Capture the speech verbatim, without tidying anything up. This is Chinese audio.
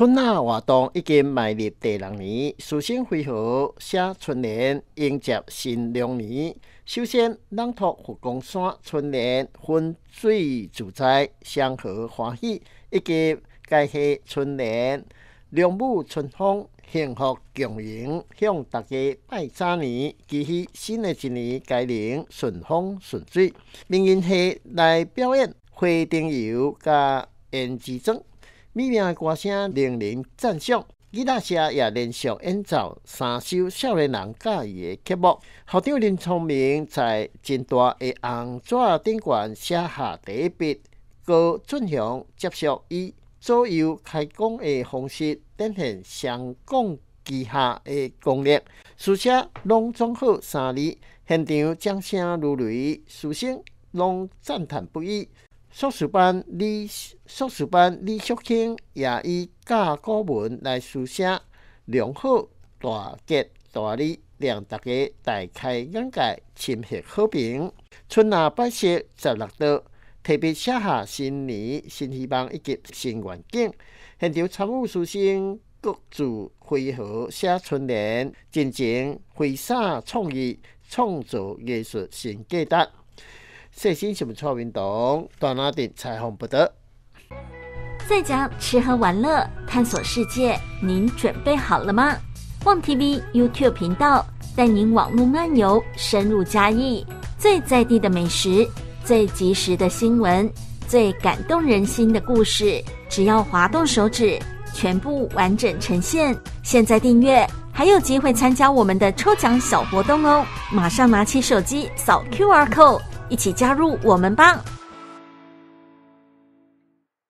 春夏活动已经迈入第六年，书生会和写春联迎接新龙年。首先，朗读佛光山春联，分水自在，祥和欢喜，以及改写春联，龙舞春风，幸福共赢，向大家拜早年，期许新的一年该能顺风顺水。名人系来表演花灯游加胭脂装。美妙的歌声令人赞赏，吉他社也连续演奏三首少年人喜意的曲目。校长林聪明在真大的红纸顶悬写下第一笔，高俊雄接续以左右开讲的方式，展现双讲旗下的功力。书写拢总好三字，现场掌声如雷，师生拢赞叹不已。硕士班李硕士班李淑卿也以甲古文来书写良好大吉大利，让大家大开眼界，深获好评。春夏摆设十六道，特别写下新年新希望以及新愿景。现场参与师生各自汇合写春联，真情挥洒创意，创造艺术新价值。细心新闻蔡运动，大拿定采访报道。 在家吃喝玩乐，探索世界，您准备好了吗？旺 T V YouTube 频道带您网络漫游，深入嘉义，最在地的美食，最及时的新闻，最感动人心的故事，只要滑动手指，全部完整呈现。现在订阅还有机会参加我们的抽奖小活动哦！马上拿起手机扫 Q R code。一起加入我们吧！